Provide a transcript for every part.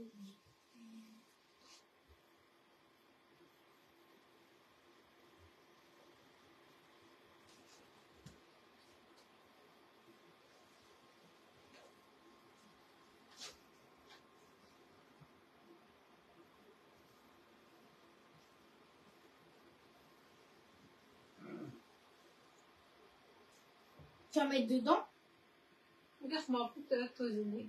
Tu vas mettre dedans? Regarde-moi, peut-être tourner.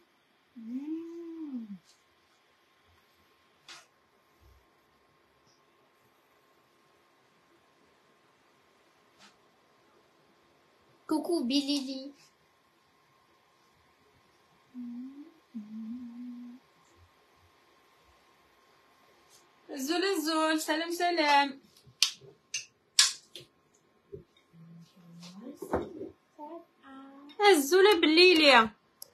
Coucou Billy. الزول الزول سلام سلام. الزولة بالليلة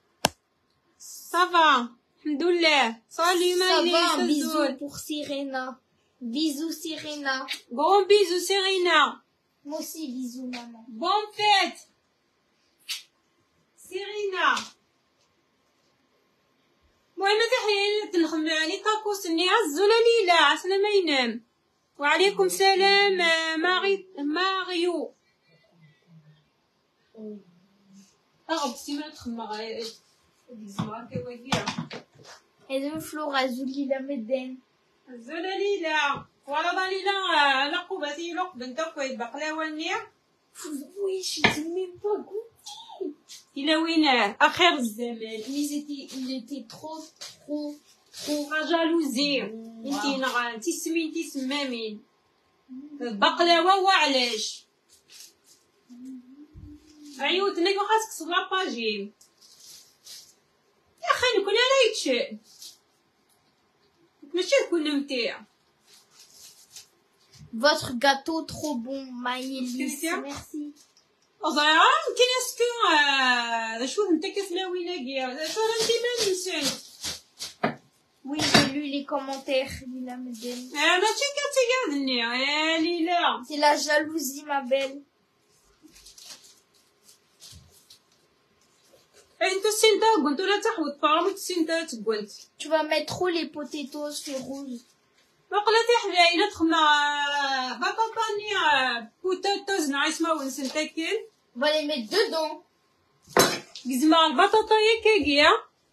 صافا الحمد لله. صالي مالي Bisous pour Serena. Bisous Serena. Bon bisous Serena. Moi aussi bisous maman. Bonne fête Serena. المهم تحية تنخم يعني طاكوس اني الزولة ليلى عسنا ما ينام. وعليكم سلام ماريو. Et Flora Zulila Meden. Zulila ولا ضليلة لقبتي لقب تقوي بقلاوة. Oui, je t'ai même pas goûté. Il a وين آخر الزمان. Il était trop جالوزي. انتي نغا انتي سميتي سمامين بقلاوة وعلاش عيوتنا كون خاصك تصب لاباجين يا اخي نكون انا يتشاء ماشي تكون ممتع. Votre gâteau trop bon, Maëlys. Merci. أظن يمكن اسكو شوف انت كتلاوينا شو انتي ما نسيت. Oui, j'ai lu les commentaires, Lila Meden. ماشي كتقعدني يا ليلى. C'est la jalousie, ma belle. انتو السنتا قلت ولا تحوط طعم السنتا تقلت. Tu vas mettre trop les potatoes, c'est rouge. بقلت يا حبايبي تخمع باباني بوتاتوز نايس ما ونسنتاكل. On va les mettre dedans. قزمة البطاطا يكاكيا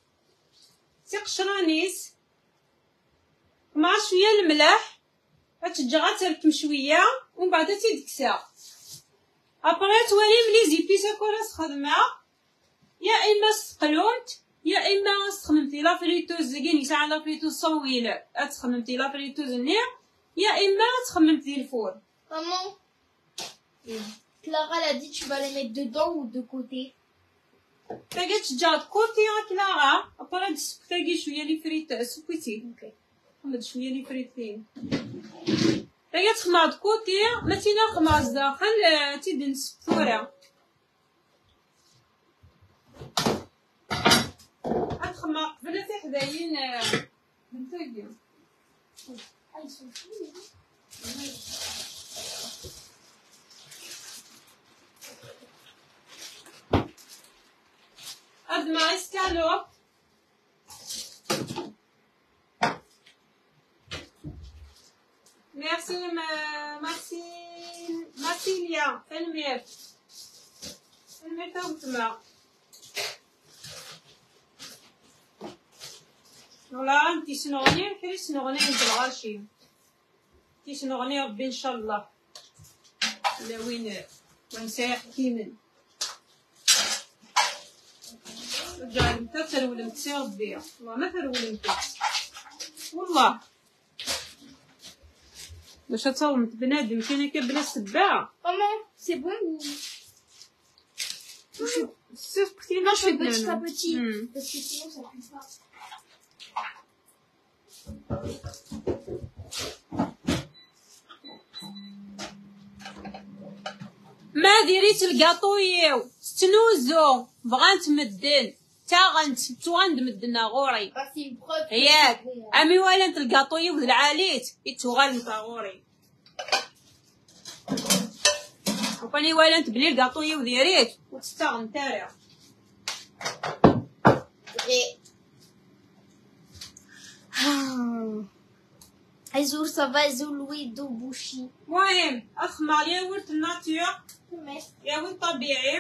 تقشرانيس مع شوية الملح غتجي تركم شوية ومن بعد تيدكسا ابري توالي ملي زيبيسا كولا تخدمها يا اما سقلونت يا اما تخممتي لا فريتوز كاين ساعه لا فريتوز صويله تخممتي لا فريتوز النير يا اما تخممتي الفور. Maman, Clara elle a dit tu vas les mettre dedans ou de côté. تاقي تجا كوتي كلاغا ابري تاقي شويه لي فريت سكويتي اوكي خمد شويه لي فريتين تاقي تخماد كوتي ما تينا خماز داخل تيدن سكوره أتخمق قبل تحداين بنتاقي. Ah, ils sont fous. أد ما اسكالوب ميرسي ماسيليا المير توتما ولا انتي شنغني كري شنغني عند الغاشي انتي شنغني ربي ان شاء الله لا وين سايح كيمن رجع انت ترولمت سي ربي والله ما ترولمت والله باش تصومت بنادم كاين كبلا السباعه. Maman, c'est bon ou C'est non, je fais petit à petit parce que sinon ça pue pas. ما ديريت الكاطويو ستنوزو بغات مدن تا غندمدنا غوري ياك امي ولا انت الكاطويو العاليت يتوغال غوري وكاني ولا انت بلي الكاطويو ديريت وتستغن تاريخ Azul, ça va, Azul, oui, do bouchi. المهم اخمر يا ولد الناتور Mais, يا ولد طبيعي.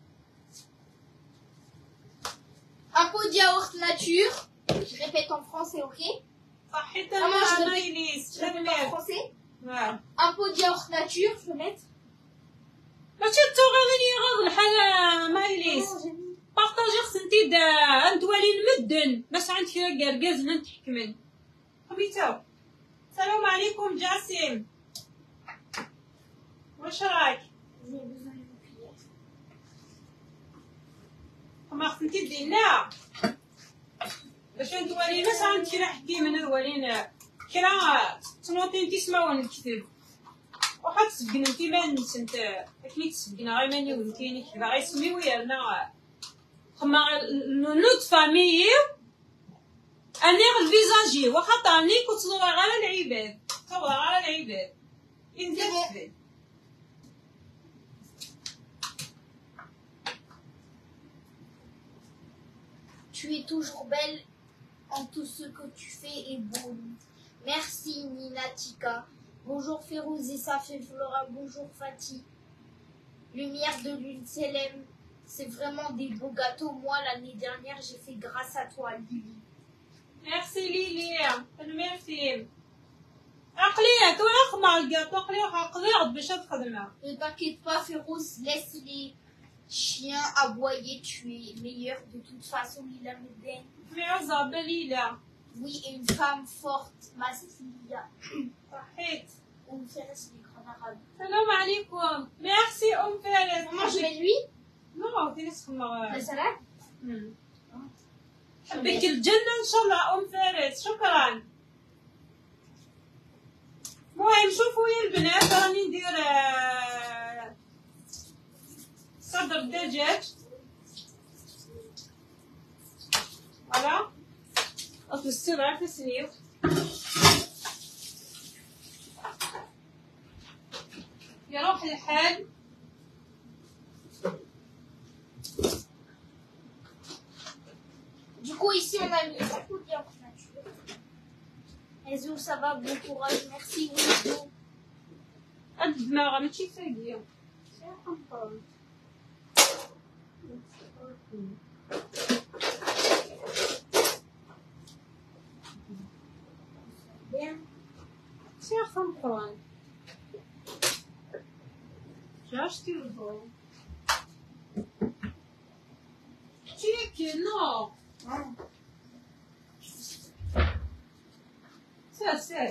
un pot de yaourt nature. Je répète en français, ok? صحيت Maman, je انا répète- مايليس Je répète en français. واه Un pot de yaourt nature, je peux mettre. ماشي تغني غير الحاجه مايليس Non, j'ai mis. بارطاجي خصنتي دا انت ولي المدن باش عندك كركاز نتحكمن خميتو. السلام عليكم جاسم، واش راك؟ J'ai besoin d'une cuillère. ما خصنتي دينا باش انت ولي باش عندك كرا حكيمن ولينا كرا تنوطي انت تسمعوا الكتاب وحد تسبقنا انت ما نسنت اكيد تسبقنا غير ماني ولتيني كذا غيسميو يالنا خما نوت فامي اني الفيزاجي وخاطرني كنت صور على العباد صور على العباد انت Tu es toujours belle en tout ce que tu fais est beau. Merci Ninatika. Bonjour Férouz et Safé Flora. Bonjour Fatih. Lumière de lune Célèbre. C'est vraiment des beaux gâteaux. Moi l'année dernière j'ai fait grâce à toi Lily. ميرسي ليلي ميرسي عقلية تونا مع الكاطو عقلية عقلية باش تخدمها. Ne t'inquiète pas Férouz, laisse les chiens aboyer. Tu es meilleure de toute façon Lila Medden. معزة بليلة Oui, et une femme forte, Massilia. صحيت. On fait rester les grands arabes. السلام عليكم. ميرسي ام فارس. Maman, je mets l'huile. نو في ناس La salade. حبيت الجنة ان شاء الله ام فارس شكرا. المهم شوفوا يا البنات راني ندير صدر دجاج فوالا اطلسيو على تسنيو يروح الحال. Du coup, ici, on a mis beaucoup de yaourt nature. Ezou, ça va, bon courage, merci, Ezou. الدماغ ماشي فاقية. Bien. سير خمطان. جاشتي البول. تيك نو. سير.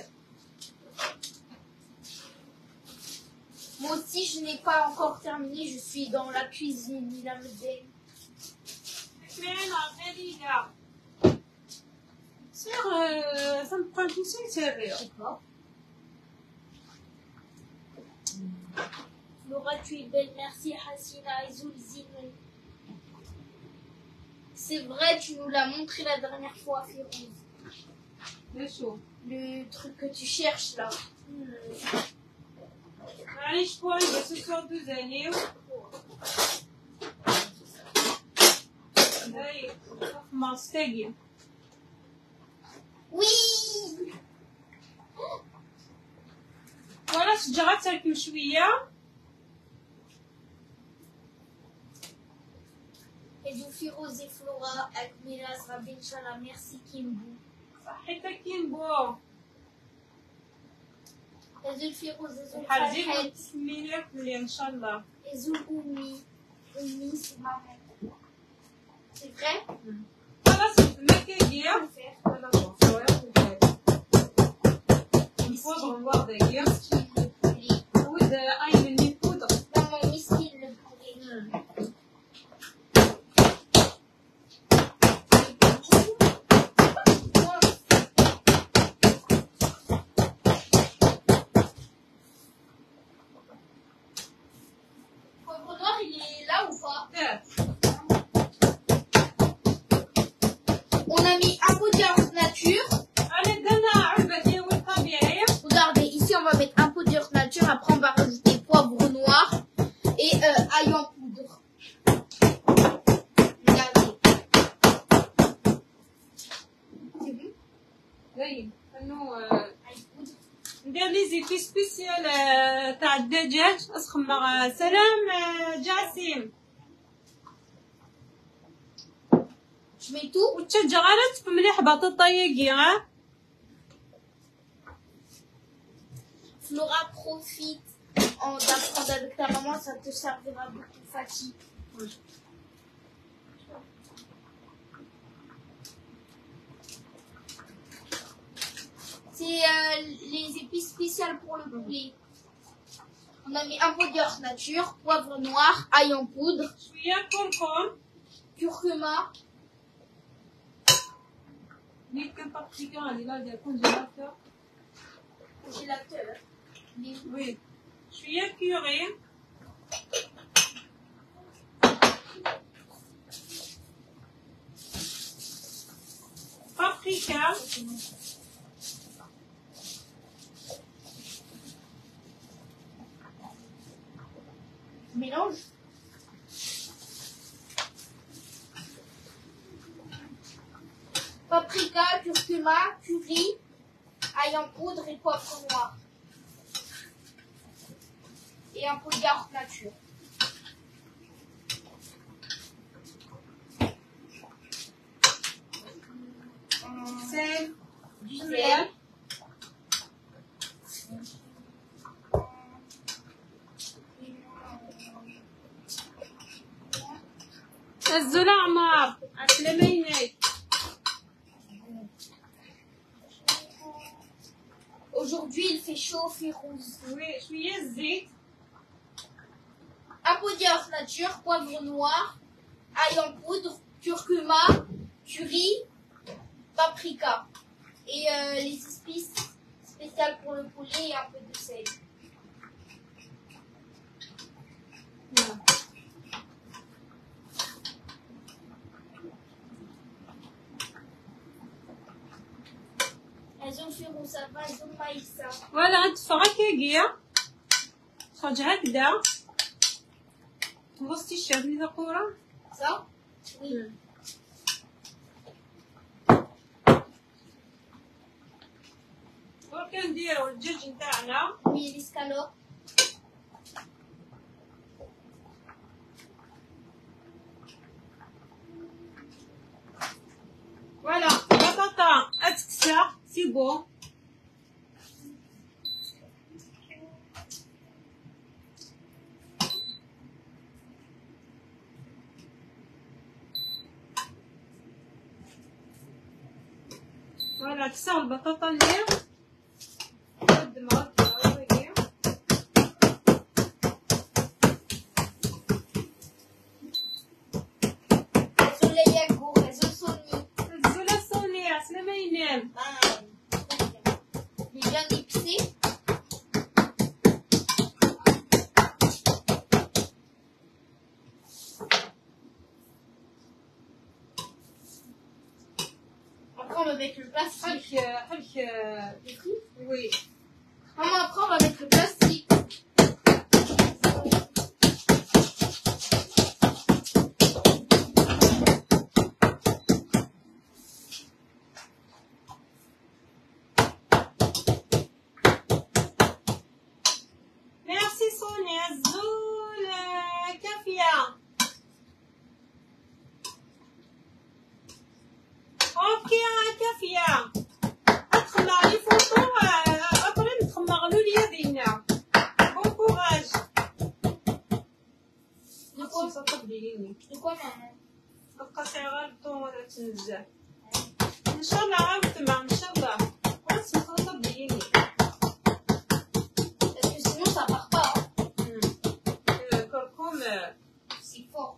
Moi aussi, je n'ai pas encore terminé, je suis dans la cuisine, Lila Medden. مانا غريبة. سير خمطان كيسير سيريو. D'accord. Laura, tu es belle, merci, Hassina, Ezou, Zine. C'est vrai, tu nous l'as montré la dernière fois, Férouz. شو؟ Le truc que tu cherches là. معليش شوي بس صوتو زانيو. هاي ماستاقية. Oui. ولا شجرات تركم شوية. Ezou, Férouz et Flora, avec Milas, Rabbi Inch'Allah, merci Kimbu. صحيتك ينبو. Ezou, Férouz, Ezou, حرجيك Farhet, تسميلك ملي ان شاء الله. Ezou, Oumi. Oumi, c'est ma mère. C'est vrai? خلاص المكاجية. On peut faire. انا بنفوض نوار دقيقة. Miskin le poulet. وإذا أي مني بودر. Maman, miskin le poulet. Poivre noir, il est là ou pas? On a mis un pot de yaourt nature. أنا دنا علبة ديال طبيعي. Regardez, ici on va mettre un pot de yaourt nature. Après on va rajouter poivre noir et ail en poudre. Regardez. C'est bon? زين إنه Ail poudre. زيبي سبيسيال تاع الدجاج اسخمغ. سلام جاسم. Je mets tout. وتشجع غير مليح بطاطايا ها. Flora, profite d'apprendre avec ta maman, ça te servira beaucoup, Fatih. C'est les épices spéciales pour le poulet. On a mis un peu d'herbes nature, poivre noir, ail en poudre, curcuma. Congélateur. Oui. شوية كيوري. بابريكا. Mélange. Paprika, curcuma, curry, ail en poudre et poivre noir. Et un peu de garde nature. Sel. Du sel. الزول عمار عسلاميني. Aujourd'hui, il fait chaud, Férouz. Oui, شوية الزيت. Un peu d'herbes nature, poivre noir, ail en poudre, curcuma, curry, paprika. Et les épices spéciales pour le poulet et un peu de sel. Elles ont Férouz, ça va, elles ont maïssa. Voilà, تفرق كيكيا. خرج هكذا. خلصتي الشعبي ذا Ça? Oui. كنديرو الدجاج نتاعنا. Oui, l'escalope. Voilà, البطاطا اتكسى سي بون. فوالا كساو البطاطا اللي قدمها هاهي. Réseau Yago, réseau Sony. الزوله الصوني عسلامة ينام. Les viandes épicées. Après, on va mettre le plastique. حلك Les fruits. وي. Maman, après, on va mettre le plastique. ميرسي سونيا الزول كافية. اوكي كافية. ادخل لي فوطو ابري نتخمغلو ليا دينا. بون كوراج. De quoi? صدقيني. De quoi, maman? بقى غير الطوماط تنزع. ان شاء الله عاود مع ان شاء الله. بس صدقيني. Parce que sinon, ça part pas. Hein. الكركم C'est fort.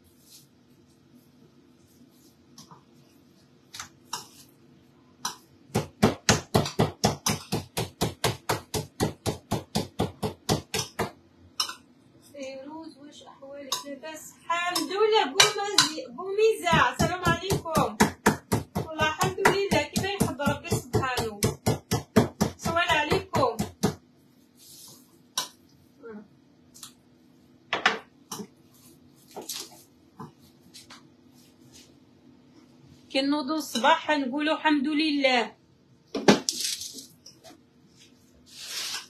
فيروز واش احوالك لاباس؟ الحمد لله. بوميزة السلام عليكم. والله الحمد لله كيما يحب ربي سبحانه. سوال عليكم. كي نوضو الصباح نقولو الحمد لله.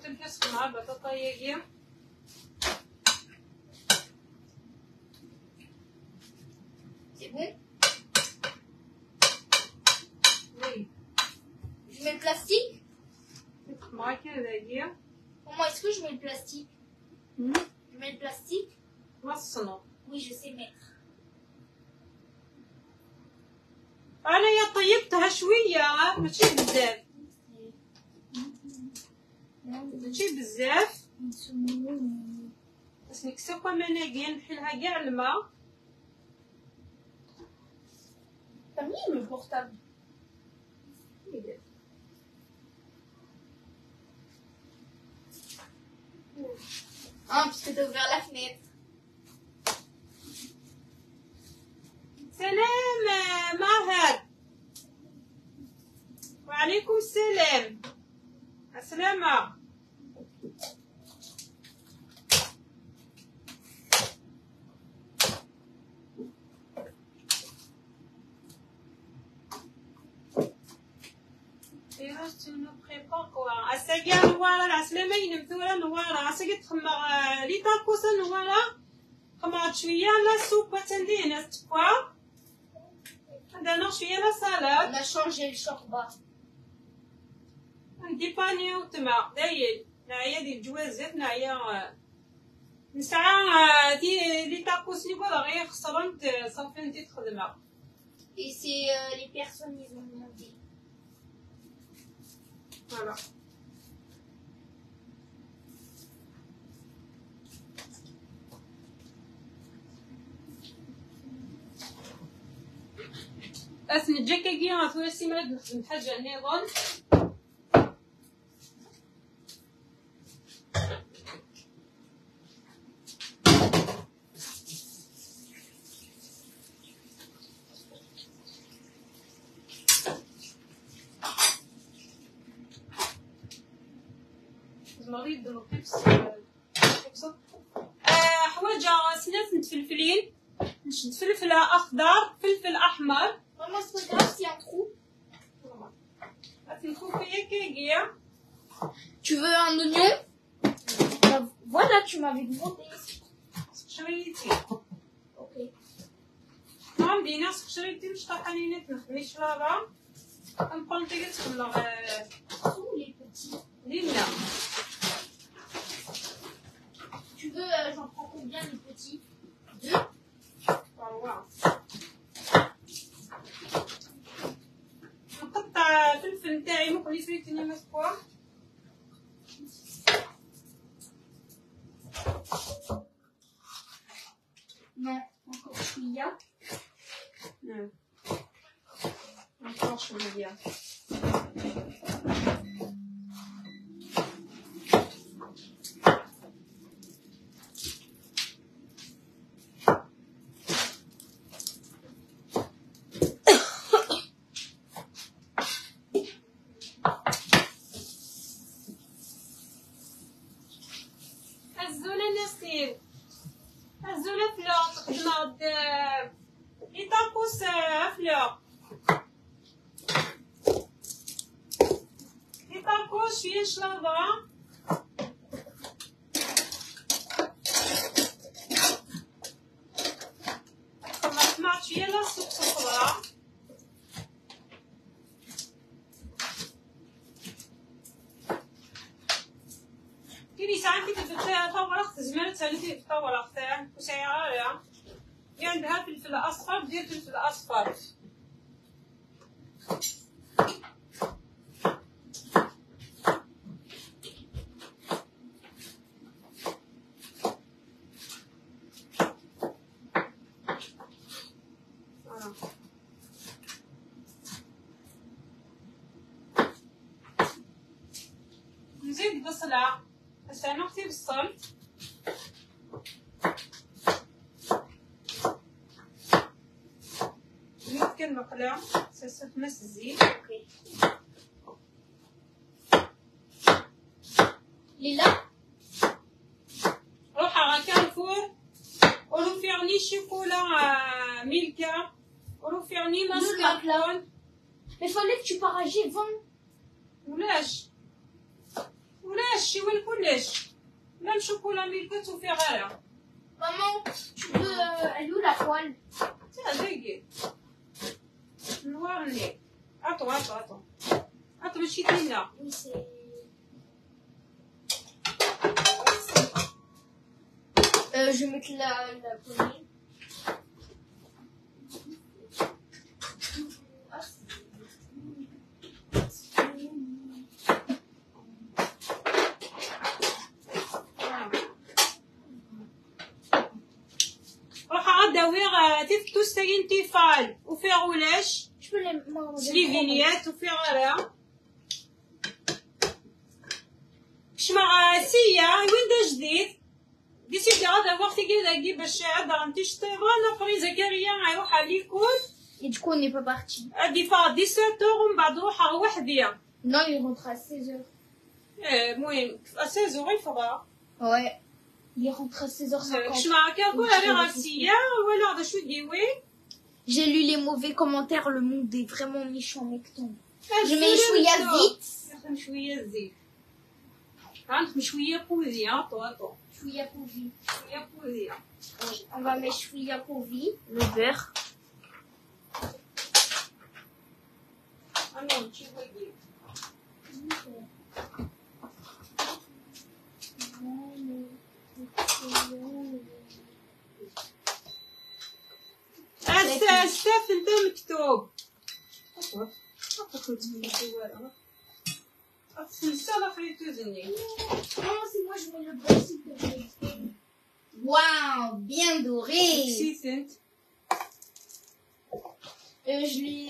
تنفس مع البطاطا ياكي. C'est bon? Oui. Je mets le plastique? معاك هذايا. Comment est-ce que je mets le plastique? Je mets le plastique? وصنو. Oui, je sais mettre. انا يا طيبتها شويه ماشي بزاف. ماشي بزاف. بس نكسو مناقي نحلها كاع الماء. T'as mis le portable? Ah, puisque t'as ouvert la fenêtre. سلام ماهر. وعليكم السلام. السلامة. الساقية نوارة العسلامة ينمثورة نوارة عساقي تخمغ لي طاكوسة نوارة خمغت شوية لا سوبة تندينا تفوا عندنا شوية لا سالاد. On a changé le shorba. ندي باني وتما دايل نعيا دي الجوازات نعيا نسعى دي لي طاكوس لي بغا غير خسرنت صافي انتي تخدمها. Et c'est les personnes, ils ont demandé. Voilà. اسم الجاكاكي غاتولي سيمرا نخدم حاجة نيضون. مريض الطبس حوايج سنات نتفلفلين نشد فلفل اخضر فلفل احمر. Maman, c'est pas grave s'il y a un trou. نخوفيا كاكيا. Tu veux un oignon? Voilà, tu m'avais demandé. شريتي. Ok. نعم دينا شريتي مش طاحنينات نخدميش لابا نبانطيك تخلغ. Où les petits? دينا. Tu veux, j'en prends combien les petits? 2. نقطع فلفل نتاعي مخلي سويتني مسكوع. Non, encore chouïa. Non. Encore chouïa. عندها فلفل اصفر دير فلفل اصفر. نزيد بصلة بس انا اختي بالصل. المقلاة سنخمس الزيت. اوكي ليلى روح à Carrefour on ferni chocolat Milka on ferni mascarpone. Mais fallait que tu pars à G20. ولاش الشيوان كلش لا شوكولا ميلكو توفي غيرها. Maman, tu veux... elle est où la poêle? تاع دقيق نورني. عطو ماشي كاينه. Oui, c'est... je vais mettre la poignée. راح اداوير تيفتو ستاين تيفال وفي غولاش Je peux les... Maman, سلي فينيات وفي غيرها شمع سيا وين دا جديد ديسيدي غادا وقت كي باش عاد غنتيش انا فري زكريا غيروح على ليكول. Et du coup, on n'est pas parti. غادي فا 17 ومن بعد نروح وحديا. Non, il rentre à 16h. المهم 16 يفرا. Ouais. Il rentre à 16h50. شمع كنقول على غاسيا ولا هذا شو ديوي. J'ai lu les mauvais commentaires, le monde est vraiment méchant, mec. Je mets chouïa vite. نخدم شويه زيت. غنخدم شويه بوزي عطو. Chouïa pour vie. شويه بوزي. On va mettre chouïa pour vie, le beurre. انا نمشي ويجي. الساف انت مكتوب. Non, c'est moi, je mets le beurre, s'il te plaît. Waouh, bien doré. Je l'ai...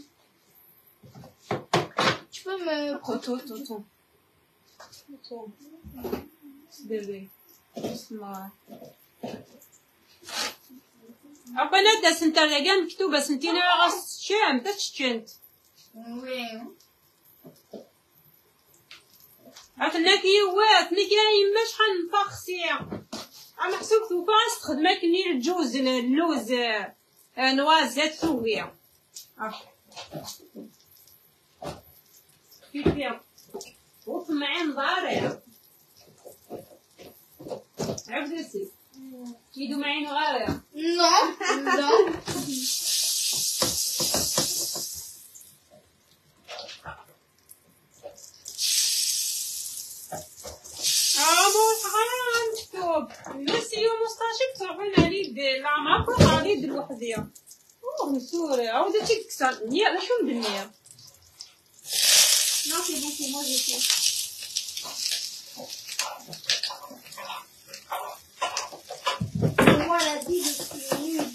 Tu peux me... Attends. Bébé. أبنا دا سنتا لقام مكتوبة سنتين غاس شام تشتنت. Oui. عطناك يوات نكاين مش حنفخسيا. أنا حسوك توفاس تخدمك ني الجوز اللوز نوازات سوية. كيف وطمعين ضارع. عبدسي. يدو معين غارة. Non. حرام مكتوب بس يوم مستاشر تصرفين عليد الأعمار كل عليد الوحدية. أوه سوري عاودة تكسر نية لشو بالنية. Non, c'est bon, c'est moi, j'ai fait. C'est moi la vie, je suis nulle.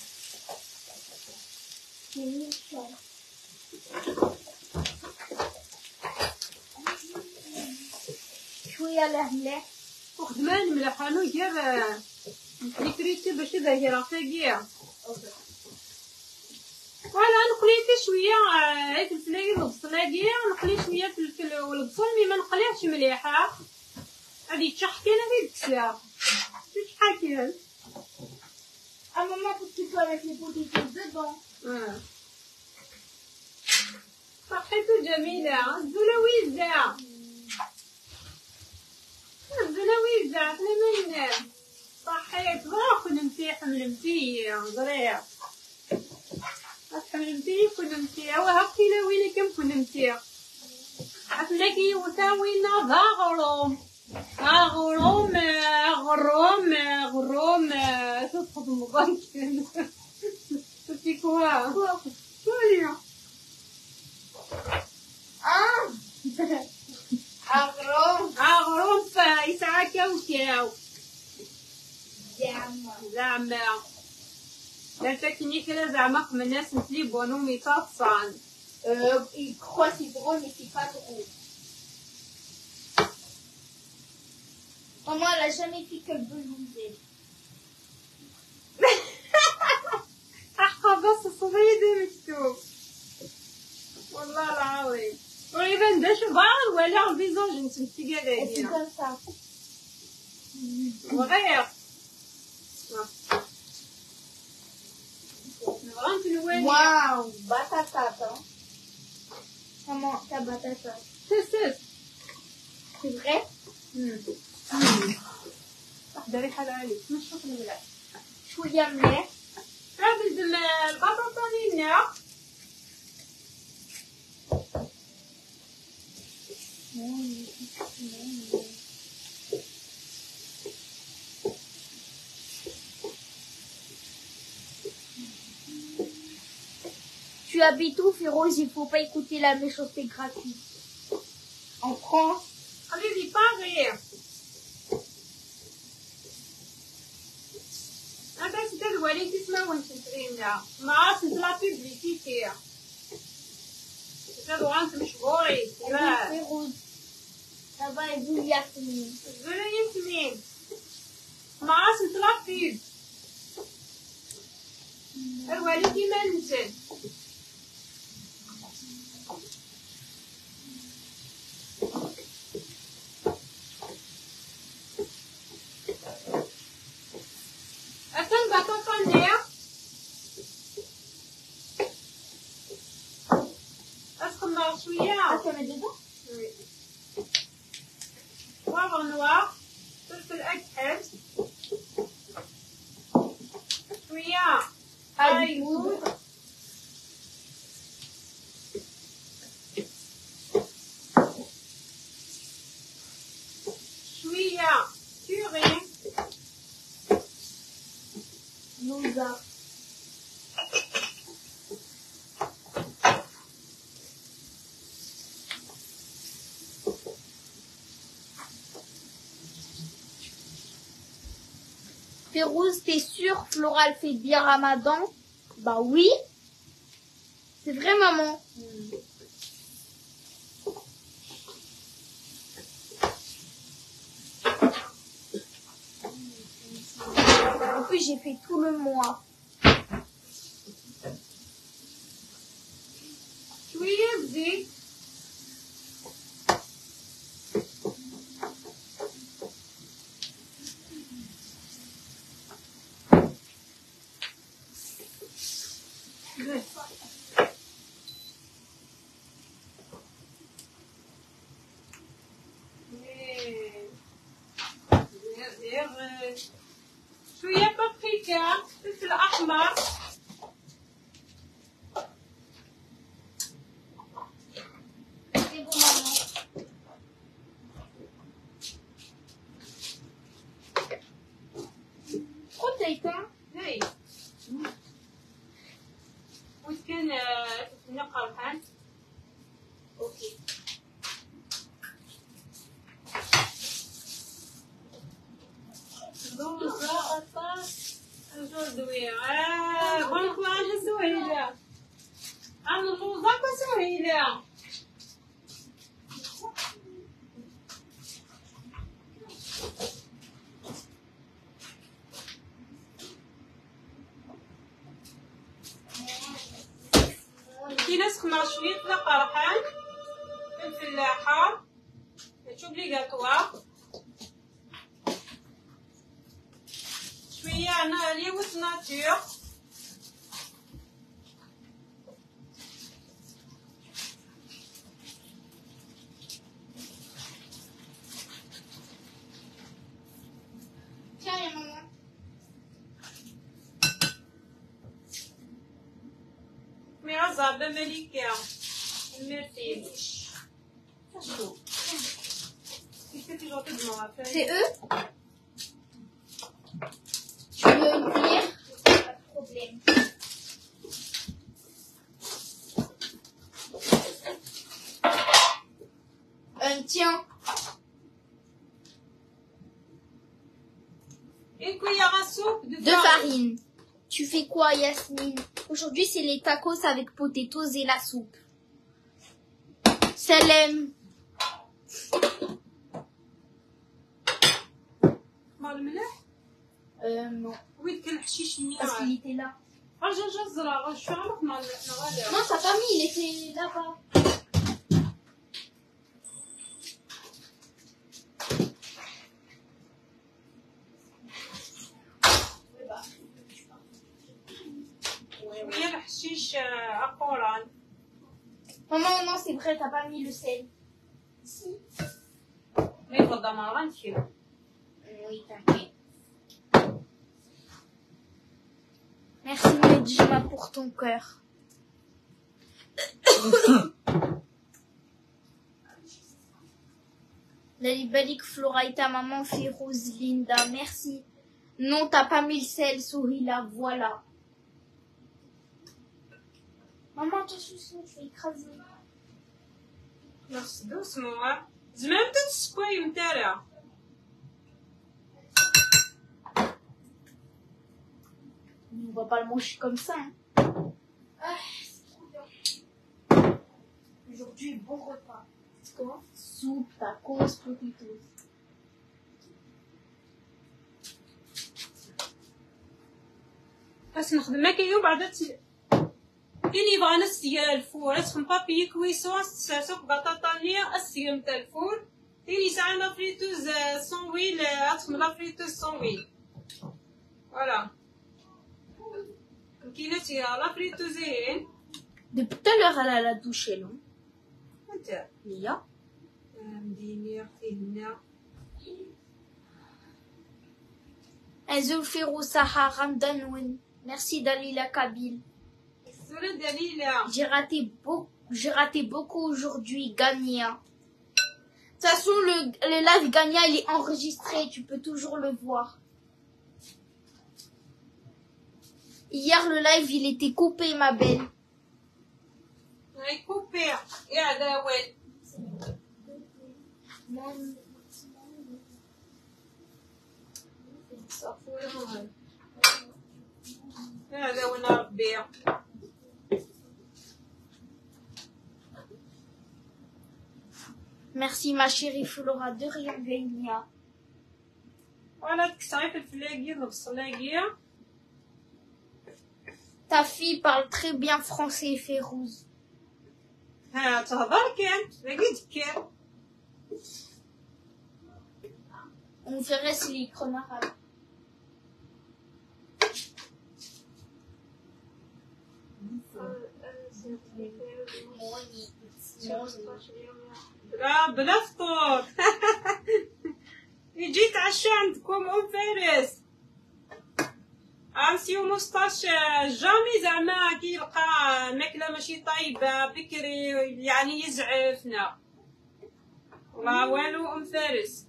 C'est nul, ça. شوية لهلة. وخدمان ملحانو يدير نكريتي باش تبهي رافاقية. ولا نقليتي شوية هاي الفلاقي والبصلاقية نقلي شوية فلفل والبصل مي ما نقليهش مليحة. هادي تشحكينا في الكسا. تشحكيها. Ah maman, faut que tu sois avec les potatoes dedans. صحيتو جميلة الزلويزة. الزلويزة احنا ما ننام. صحيت غاخد نمتيح ملمتي غريع. أفهمتي كنمتي أو هبتي لويلي كم كنمتي أفلاكي وتاوينا غاغروم تدخل مضانكين تفي كوا كوليا أغروم فايسعا كاو زعما لا تكني كلا زعما من الناس مثلي بونو ميتصان. Il croit c'est drôle mais c'est pas drôle. Maman elle a jamais fait que le belouser. أحقا بس صغيدة مكتوب والله العظيم وإذا نداش بعض ولا الفيزاج نسمتي قاعدة C'est comme ça. وغير Waouh, batata, hein. Maman, ta batata. C'est C'est vrai? واحدة ريحة عليك نشوف الملح شوية مليح. هاد البطاطا ديالنا Tu habites où, Féroze? Il faut pas écouter la méchanceté gratuite. En France. خليلي باغي هذا سيت الوالد تسمع وانت ترينا ما سنت لا بيبليسيتي هذا وانت مشغوري لا Féroze. Ça va et vous, Yasmine? زين ياسمين ما سنت لا بيب الوالد ما نزل أكن بطاطا نيا أسخن شوية Ah, tu mets dedans? Oui. Poivre noir, فلفل أكحل شوية Ah, أي du poudre. شوية كوري Nouza. Féroze, t'es sûre Floral fait bien Ramadan? Bah oui. C'est vrai, maman. En plus, j'ai fait tout le mois. شوية بزيت شوية بابريكا فلفل أحمر C'est bon, maman. Pourquoi t'as éteint? هاي وإذا كان نقر الحال Ok. بنكو عنها سهيلة عن الوظيفة سهيلة كي نسخنا شوية قرحان فلفل حار اوبليغاتوار شوية ليوت ناتور Tiens, maman. مرزبة ملكة المرتين C'est eux? Tu veux une cuillère? Pas de problème. Tiens. Une cuillère à soupe De farine. Tu fais quoi, Yasmine? Aujourd'hui, c'est les tacos avec potatoes et la soupe. Salam. مال الملح Non. وين كان الحشيش Parce qu'il النيران était là. رجع الزرع شو عمرك مال الملح Non, ça pas mis, il était là-bas. ويا الحشيش أقوران Maman, non, c'est vrai, t'as pas mis le sel. Si. Mais غدا ما غنمشيو. Oui, t'inquiète. Merci Medjma pour ton cœur. Lali Balik Flora et ta maman fait Rose Linda. Merci. Non, t'as pas mis le sel, souris là, voilà. Maman, attention, sinon tu vas écraser. Merci doucement. زعما متى تسكوي نتايا. On va pas le manger comme ça. Hein. Ah, c'est trop bien. Aujourd'hui, bon repas. C'est quoi? Soupe, tacos, potitos. بس نخدم ماكيو بعدا كاين يبغى نسيا الفور اسخن بابي كويسون ساسوك بطاطانية اسيا نتاع الفور تيني ساعة لا فريتوز سون ويل اسخن لا فريتوز سون ويل فوالا كاينة لا فريتوز هين. Depuis tout à l'heure, elle a la douche, non? انت Lia. مديني اختي هنا Azul Sahara Danoun. Merci Dalila Kabil. الصورة دليلة. J'ai raté beaucoup aujourd'hui, Gania. De toute façon, le live Gania, il est enregistré, tu peux toujours le voir. Hier, le live, il était coupé, ma belle. coupé. يا داوي. هذا وين ربي. Merci ma chérie Flora, de rien Gania. وانا تكسعي في الفلاقية بالصلاقية. Ta fille parle très bien français, Férouz. ها تهضر كان لقيت كان. On ferait si les cronards. لا بلا فطور. يجي يتعشى عندكم ام فارس. امسيو مستاش جامي زعما كيلقى ماكله ماشي طايبه بكري يعني يزعفنا. والله والو ام فارس.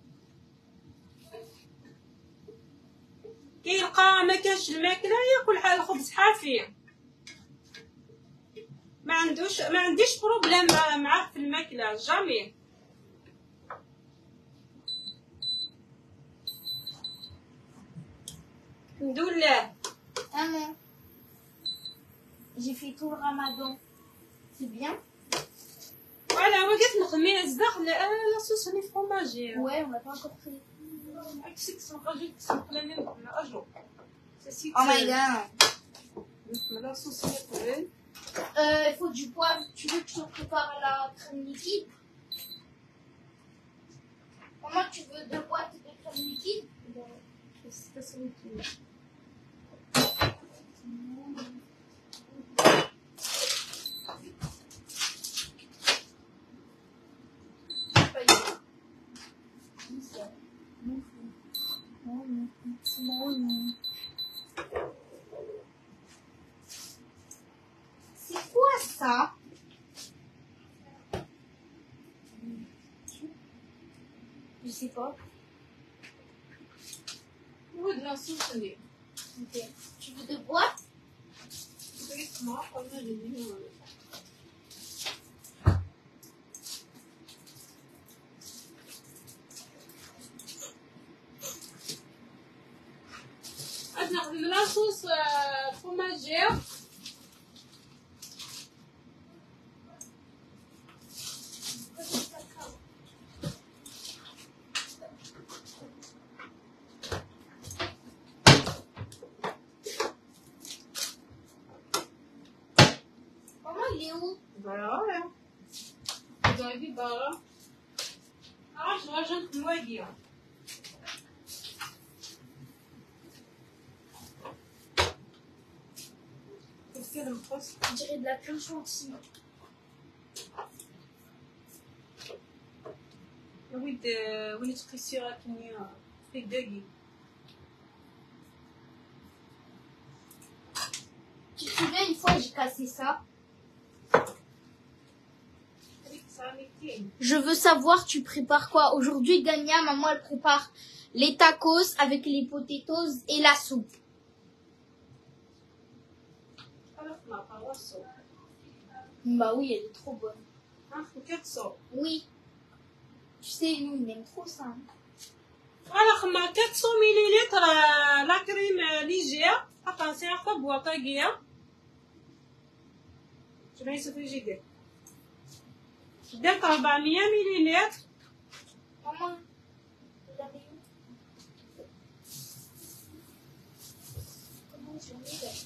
كيلقى ما كانش الماكله ياكل حال الخبز حافي. ما عنديش بروبليم معاه في الماكله جامي. الحمد لله. Maman, j'ai fait tout le ramadan. C'est bien? Voilà, regarde notre mise la sauce au fromage. Ouais, on l'a pas encore fait. Tu sais que ça rajoute la même à jour. Oh my god. La sauce est Il faut du poivre. Tu veux que je te prépare la crème liquide? Maman, tu veux 2 boîtes de crème liquide? C'est ça liquide. C'est quoi ça? Je sais pas. Oui, de la sauce. Ok. Tu veux 2 boîtes? Oui, moi, comme je l'ai dit. La sauce fromagère. Maman, il est où? Voilà, ouais. Vous avez dit, bah là. Ah, je rajoute moi dire. On dirait de la crème chantilly. On وين تقيسي راكني في الدقي. Tu te souviens une fois j'ai cassé ça? Je veux savoir, tu prépares quoi? Aujourd'hui, Gania, maman, elle prépare les tacos avec les potatoes et la soupe. Bah oui, elle est trop bonne. Oui. Tu sais, nous, on aime trop ça. Alors, 400 ml la crème légère. Attention, à quoi boire ta guerre. Je vais essayer de gérer. درت 400 مليلتر. Maman, comment je mets là?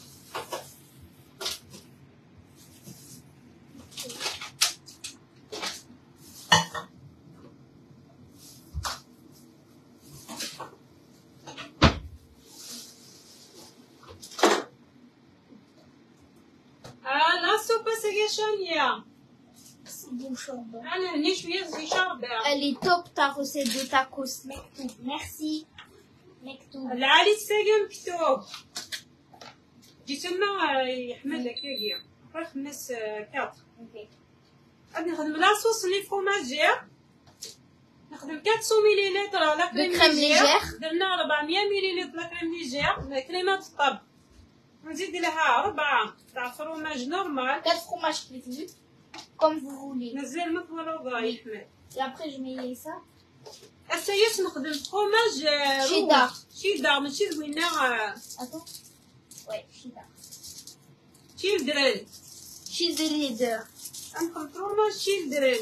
لا السوبة سي شانية. Bon charbon. أنا هني شوية زي شاربة. Elle est top ta recette de tacos, Mektoub. Merci. Mektoub. العالي تساقي مكتوب. جي تما يحمل لك كاكيا. خمس 4. Ok. غادي نخدم لاصوص لي فروماجير. نخدم 400 مليلتر لا كريم ليجير. درنا 400 مليلتر لا كريم ليجير. كريمة الطب. نزيد لها 4 تاع فروماج نورمال. 4 fromages cuisinés, comme vous voulez. نزل المكمل وضاي يحمل. Et après, je mets ça. السيس نخدم فروماج شيدار. شيدار ماشي زوينة. Attends. Ouais, cheddar. شيلدرين. Cheddar. نخدم فروماج شيلدرين.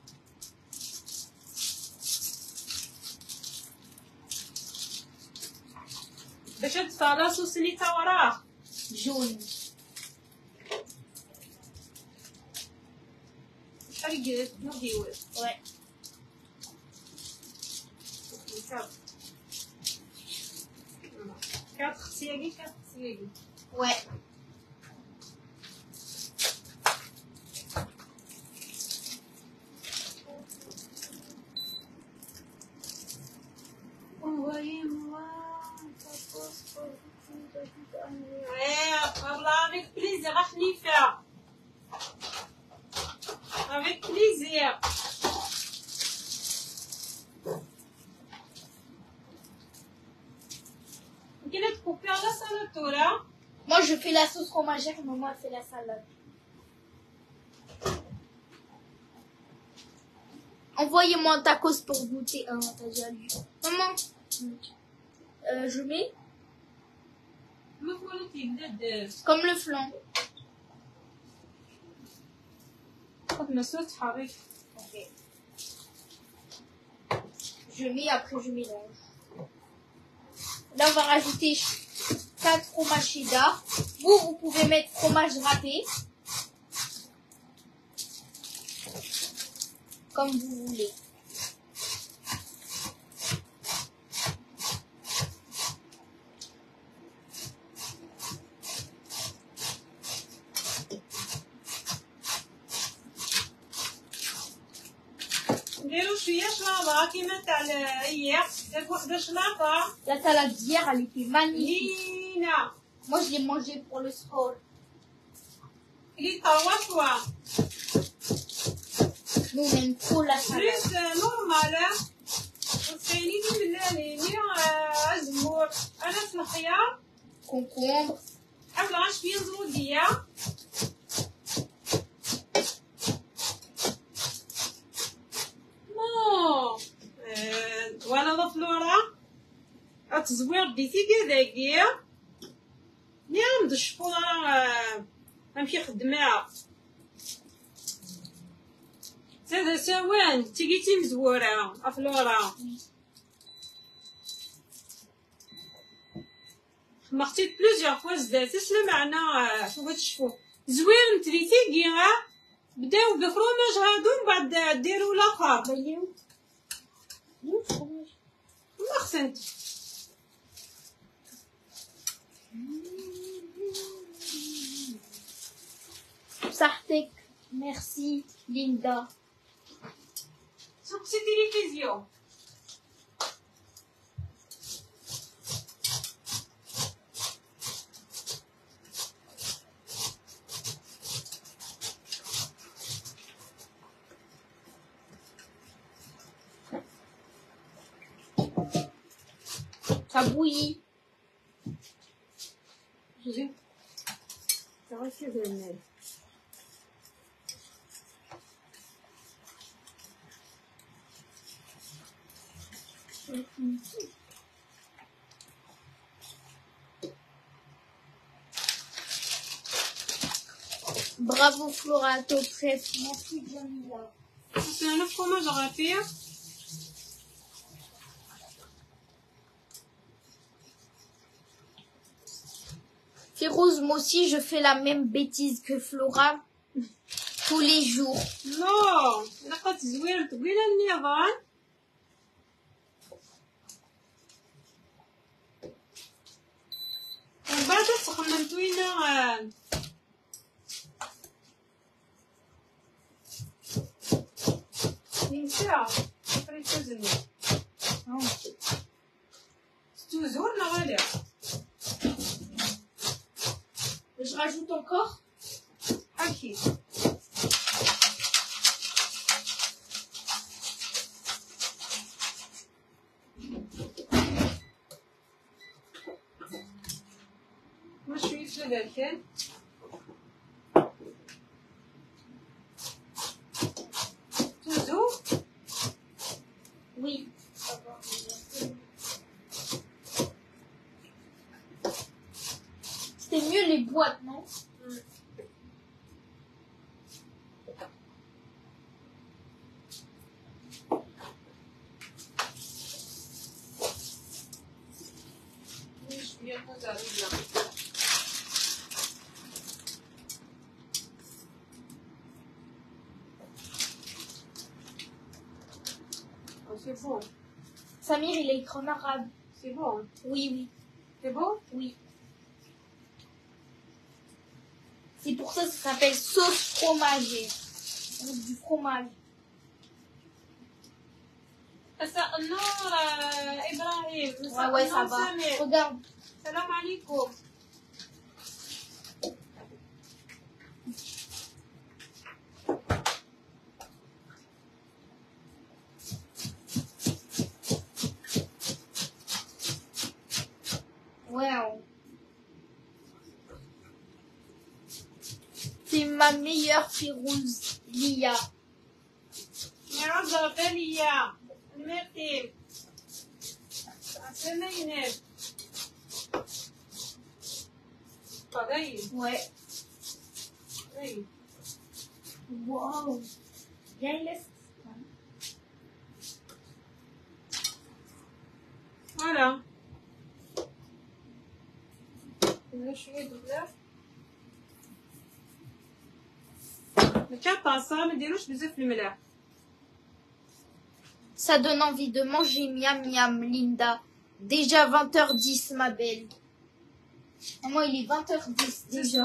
باش تدفع لاصوص اللي تا وراه. Jaune. شحال قلت نغيوي. Ouais. كات خسياقي. Ouais. Avec plaisir, Hanifa. Avec plaisir. Quelle est pour faire la salade là? Moi, je fais la sauce fromagère, maman elle fait la salade. Envoyez-moi un tacos pour goûter. Ah, t'as déjà lu. Maman, je mets comme le flan. Ok. Je mets, après je mélange. Là, on va rajouter 4 fromages cheddar. Vous pouvez mettre fromage râpé. Comme vous voulez. نديرو شويه شلاضه كيما تاع الاياح. درت وحده شلاضه. La salade d'hier, elle était magnifique. لينا. Moi, je l'ai mangée pour le sport. اللي طوطوا. Nous, on aime trop la salade. بليس نورمال. والثاني ملاليني زمور. انا في الخيار. Concombre. حبل شويه زوديه. وانا ضفلورة التزوير ديتي كذاكيا نعم الشفورة نمشي خدمة زاد سوان تيجيتي مزورة أفلورة خمختي بلوزيغ فوا زدات اش المعنى شوفو تشوفو زوين تريتي كيا بداو بفروماج هادو من بعد ديرو لاخر ما خسنت Sartek. Merci, Linda. سي تيليفزيون. Ça bouillit. زين تعرفي بالماء. Bravo Flora, top chef. Merci Jamila. C'est un fromage râpé. Férouz, moi aussi je fais la même bêtise que Flora tous les jours. Non, لقد زوير طويلة النيران. ومن بعد تخمم توينا نساء فريت تزني. ستو زورنا غالي. Je rajoute encore. أكيد. ما شوية لذلك. توزو. Oui. C'était mieux les boîtes, non? C'est bon. Samir, il est écrit en arabe. C'est bon. Oui, oui. C'est bon? Oui. C'est pour ça que ça s'appelle sauce fromagée. Avec du fromage. مساء النور إبراهيم. Ouais, ouais, ça va. Regarde. السلام عليكم. Wow. C'est ma meilleure Férouz, Lia. نعود غالية المرتين عسلينات قضية Ouais. oui. Wow. Viens, laisse. Voilà. شوية بزاف الطاسة ما ديروش بزاف الملح. Ça donne envie de manger miam miam, Linda. Déjà 20h10, ma belle. Maman, il est 20h10 déjà.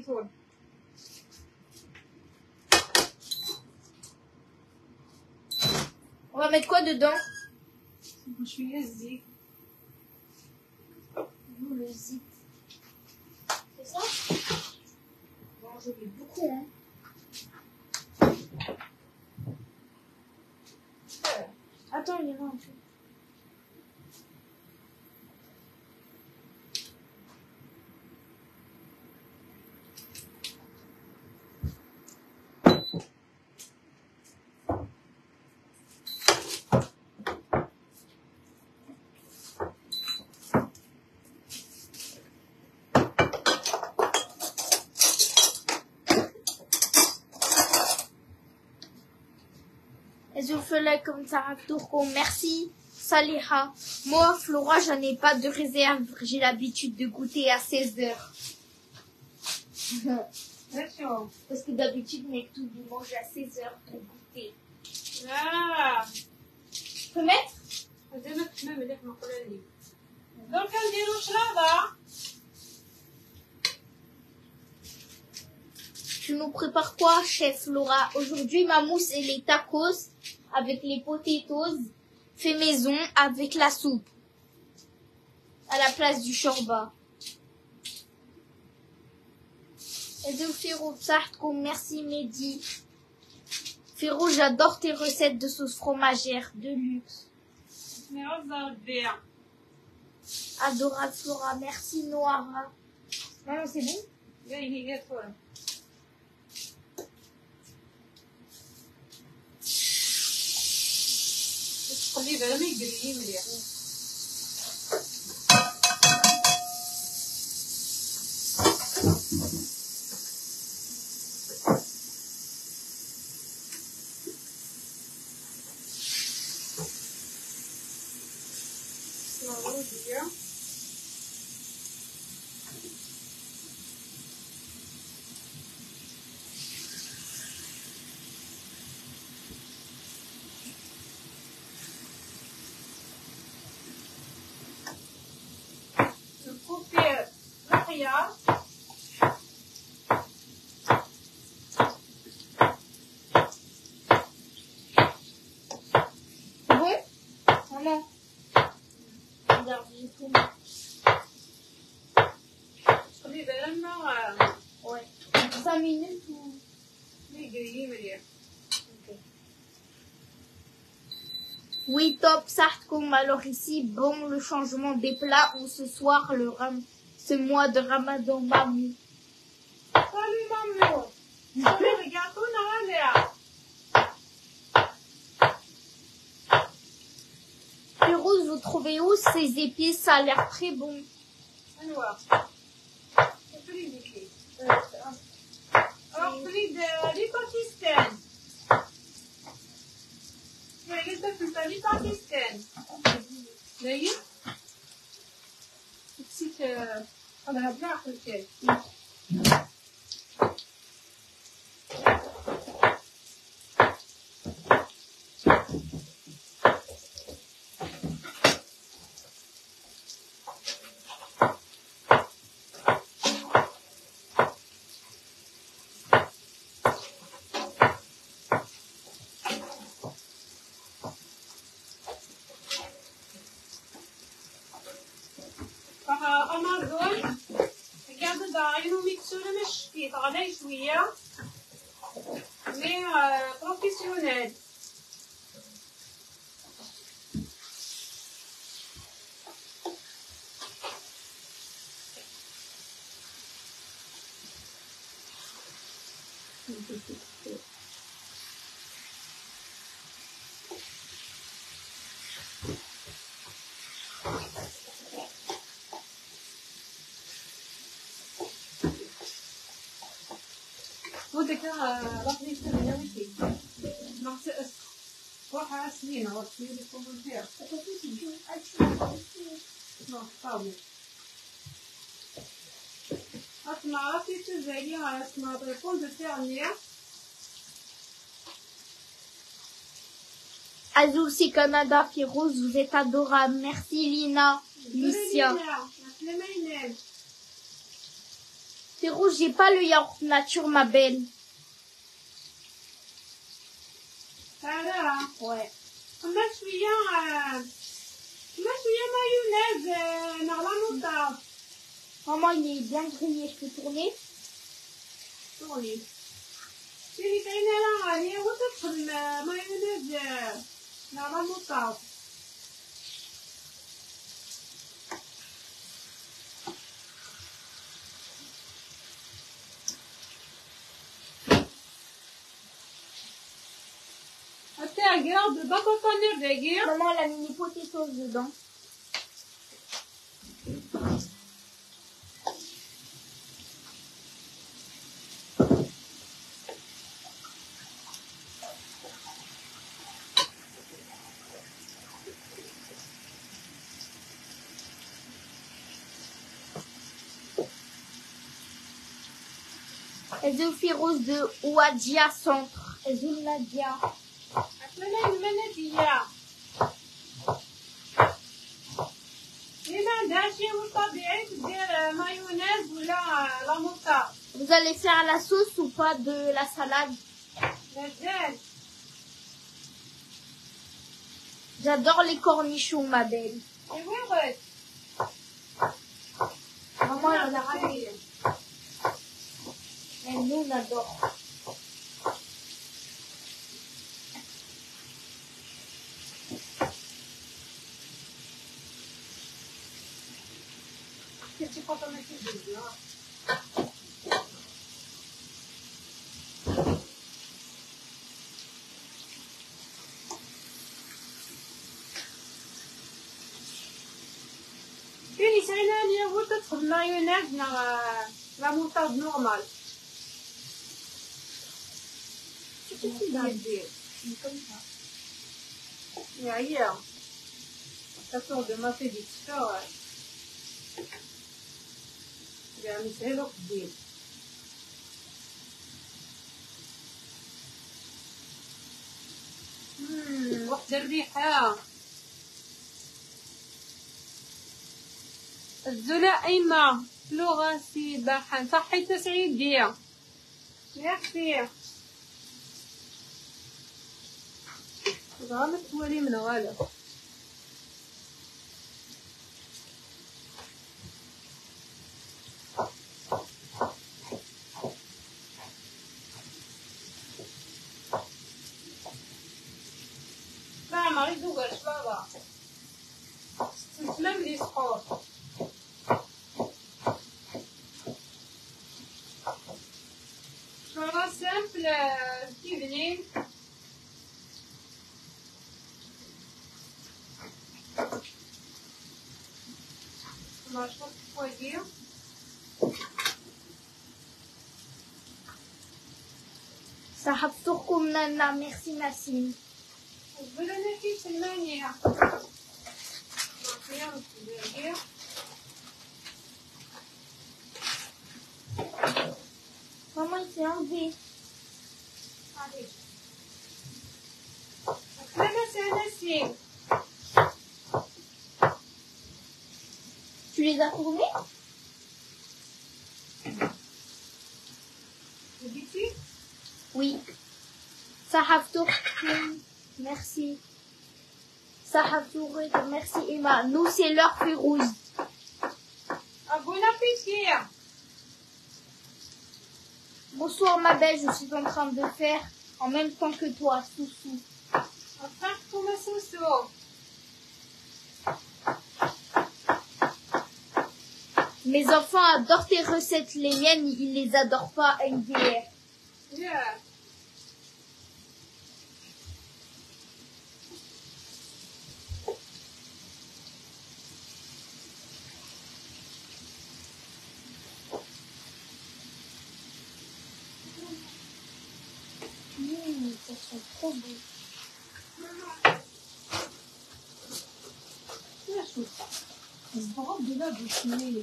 On va mettre quoi dedans? شوية الزيت. Le zip. C'est ça? Bon, je mets beaucoup, hein. Attends, il y en a un peu. Comme ça, merci. Saliha. Moi, Flora, j'en ai pas de réserve. J'ai l'habitude de goûter à 16h. Parce que d'habitude, mes tout ils mangent à 16h pour goûter. Ah. Je peux mettre? Donc, on dit là-bas. Tu nous prépares quoi, chef Laura? Aujourd'hui, ma mousse et les tacos. avec les potatoes fait maison avec la soupe à la place du shorba. Merci Mehdi. Féro, j'adore tes recettes de sauce fromagère de luxe. Adorable Flora, merci Noara. Non, c'est bon? Ouais. 5 minutes ou... Oui, top, Sartcom. Alors ici, bon, le changement des plats ou ce soir, ce mois de Ramadan, mamou. Salut mamou. Salut le gâteau, Nahaléa. Férouz, vous trouvez où ces épices? Ça a l'air très bon. Alors, أريد لباكستان. يجب تفلت لباكستان. داير؟ نسيت أنا هبلع آخر شيء. أمازون قاعدة دايرو ميكسورة مش فيه غالي شوية مي بروفيسيونيل. ودك رفضي سنة وشي نعطي واحد سنين عرفتي يكون فيها طابو أسمع عرفتي تزايدي على أسمع تلفون بتاعني. Azul, c'est Canada, Férouz, vous êtes adorable. Merci Lina, Lucia. Férouz, j'ai pas le yaourt nature, ma belle. Ouais. Maman, il est bien grillé, je peux tourner? Tourner. Maman, elle a mis les potatoes dedans. Azul Férouz de Ouadia Centre. Azul Nadia. Vous allez faire la sauce ou pas de la salade? J'adore les cornichons, ma belle. Et oui, Red. Maman, elle en a ramené. Et nous, on adore. Qu'est-ce que tu prends mettre des là? Une سائلة لي هو تدخل مايونيز لا موطاد نورمال. Qu'est-ce qu'il a dit? Comme ça. Yeah. Ça sort de ma fille d'histoire. يا مسهل وقديم. واحدة الريحة. الزولا أيمة لغة سباحة صحيت سعيدية. ميرسي. غامض تولي من غالب. لا ما ريدو قرش بابا. تسلم لي سحور. شوربة سامبل evening. Je pense qu'il faut dire. Ça حفظكم نانا. Merci Nassine. Je vais donner fiche de manière. Maman, il s'est enlevé. Allez. Là, c'est un acier. Tu les as tournés? C'est ici? Oui. Ça حفظكم. Merci. Ça حفظكم. Merci Emma. Nous, c'est l'heure Férouz. Bon appétit. Bonsoir ma belle, je suis en train de faire en même temps que toi, Soussou. Enfin, comme un sousou. Mes enfants adorent tes recettes, les miennes, ils les adorent pas, NDR. Yeah. Ça sent trop bon. La chose. On se rend de là, vous filez.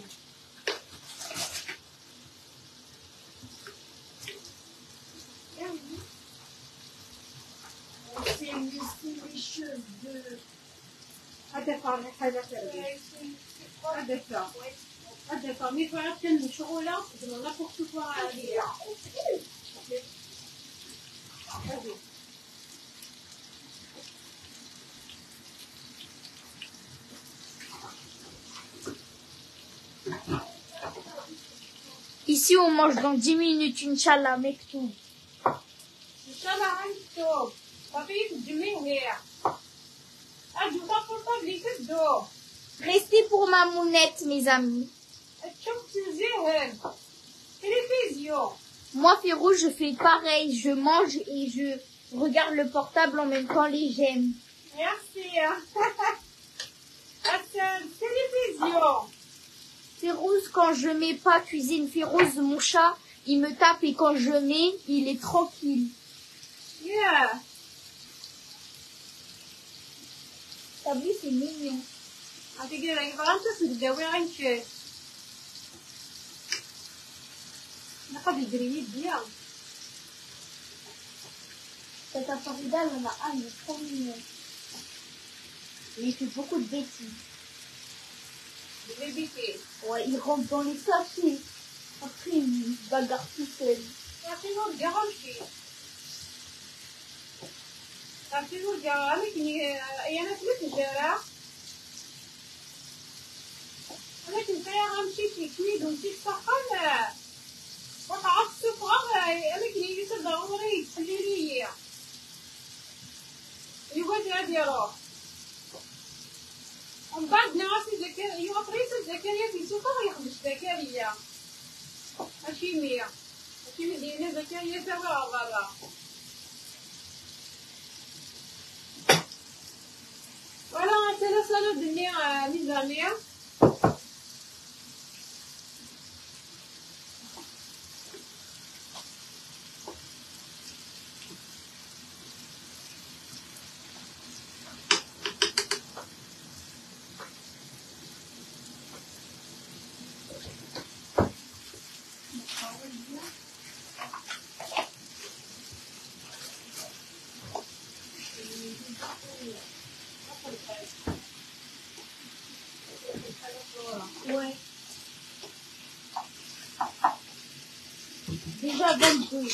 C'est les choses de... هدفع مي فرق كان شغلة والله فوق عليها. Ici, on mange dans 10 minutes, Inch'Allah, Mektoub. Inch'Allah, Mektoub. Papi, تجمعي وهي. أجو تفرطة بلي كدو. Restez pour ma mounette, mes amis. تشوف تنزيهن. Télévision. Moi, Férouz, je fais pareil. Je mange et je regarde le portable en même temps les j'aime. Merci. Télévision. Férouz, quand je mets pas cuisine Férouz, mon chat, il me tape et quand je mets, il est tranquille. Yeah. T'as vu, c'est mignon. هتقدر يبغى تدوي عن شيء. لقد يدري بيا. Cet appareil-là, il en a un, il est trop mignon. Et il fait beaucoup de bêtises. Des bêtises. Ouais, il rentre dans les sachets. Après, il se bagarre tout seul. Sinon, garantie. عرفتي الورقة أنا في الجارة، ولكن فيها غنمشي كويد ونمشي السخان وقعت الصفغة أنا كنيت ضروري تحلي ليا يوجد غادي يروح. ومن بعد نعرفي زكريا طريقة زكريا في سوقه ويخرج زكريا ماشي مية ماشي مدينة زكريا سوا برا. Voilà, c'est la salade de mer mise à mer. Ouais. Déjà 22.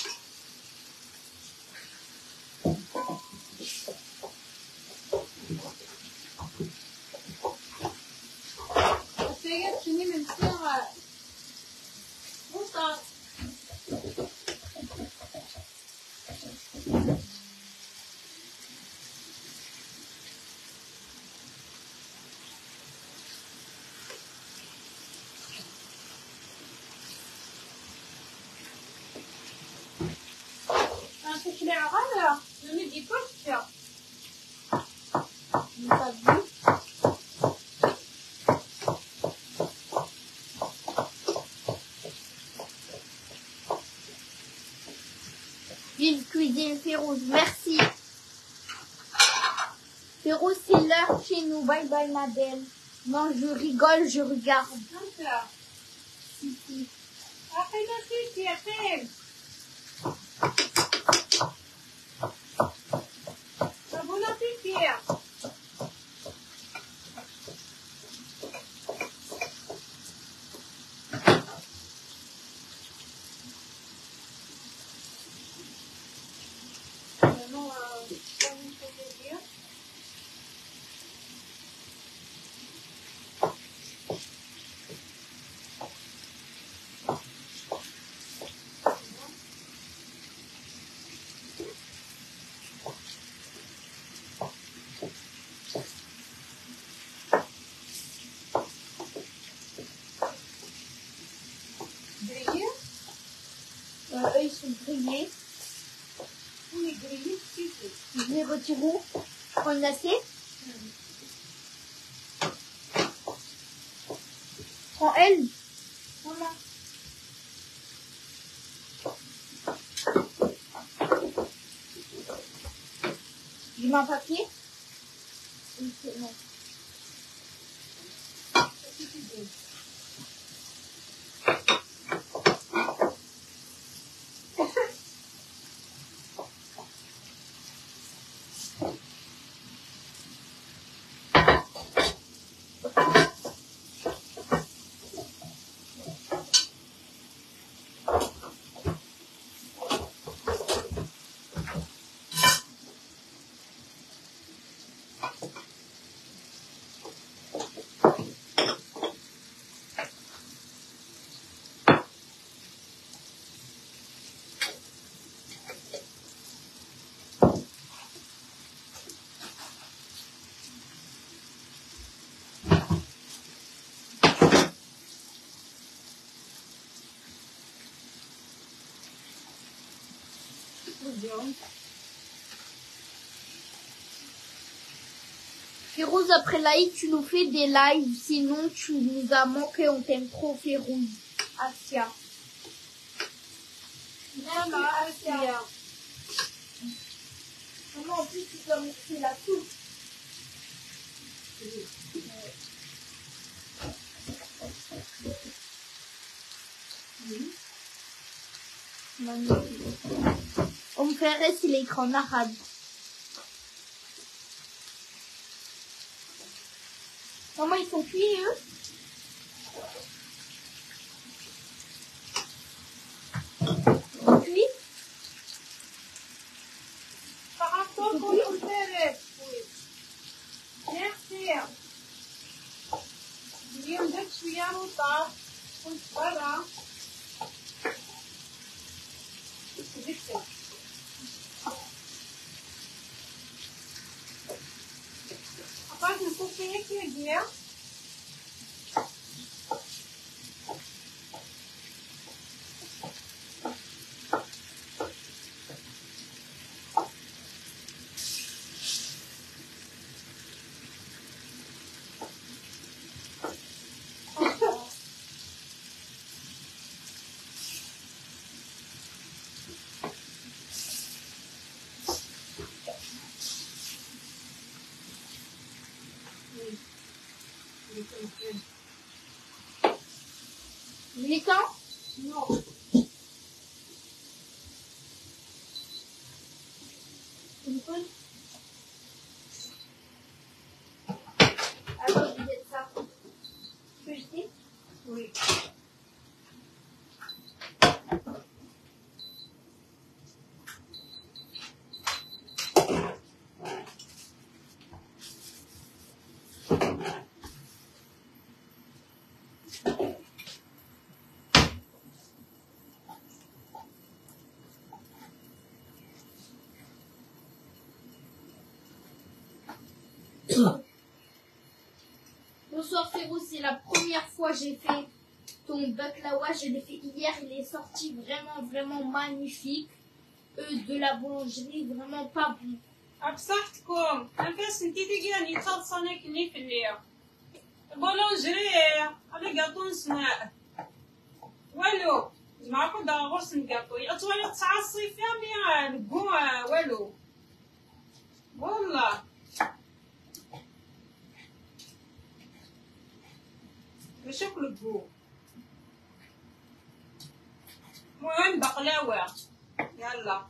Essayez de finir même sur bon ça. C'est clair, alors, ne me dis pas que tu as. J'ai pas vu. Vive cuisine Férouz, merci. Férouz, c'est l'heure chez nous. Bye bye ma belle. Non, je rigole, je regarde. Donc là. Ici. Après la suite, tu as fait. Bon appétit. Maintenant, comme vous pouvez dire. Grillé. Eux, ils sont grillés. Oui, grillé, si, si. Je les retire où? Prends une assiette. Prends elle. Voilà. Je mets un papier. Oui, c'est bon. Férouz, après live, tu nous fais des lives. Sinon, tu nous as manqué. On t'aime trop, Férouz. Asia. Voilà, Asia. Maman, en plus, tu dois montrer la soupe. Magnifique. On me fait rester l'écran en arabe. Maman, ils sont cuits, eux? Cuits? Par rapport au فيها كيا Militant? Non. Alors, vous êtes ça. Tu peux jeter? Oui. Bonsoir Férouz, c'est la première fois que j'ai fait ton baklawa. Je l'ai fait hier, il est sorti vraiment magnifique. De la boulangerie, vraiment pas bon. بصحتكم نفس انتي تيجاني تصلصاني كني في الليل بولونجري انا قاطو نصنع والو جماعكم دا غرس نقاطو يطولي تعصي فيها ميا نقو والو والله بشكل القو المهم بقلاوة يلا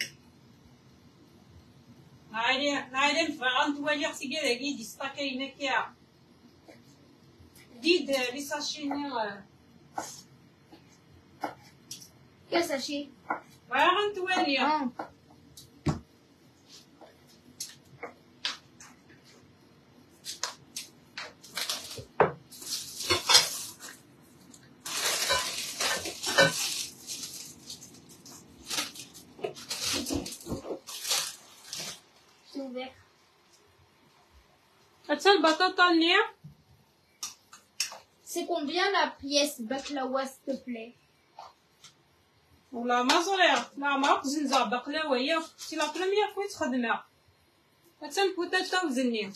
نعلم فغان توالي غسي كذا كي ديستاكينا كيا ديد لي ساشيني Quel sachet? فغان توالي Ah. C'est ouvert. حتى البطاطا النيع C'est combien la pièce baklawa, s'il te plaît? والله ما صغير لا ما زنزا بقلاوة هي سي لا بروميير فوا تخدمها حتى البوتاتا وزني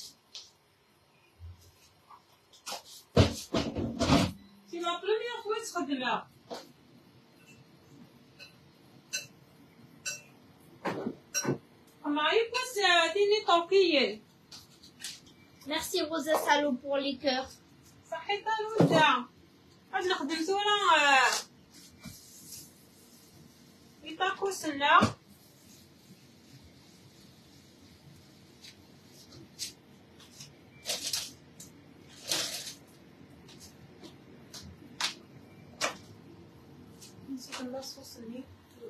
سي لا بروميير فوا تخدمها معايا بس ديني طوكيين Merci Rosa Salo pour les cœurs. صحيت الودا هاد نخدم سورا يطاكوس لا نسيت نصوص لي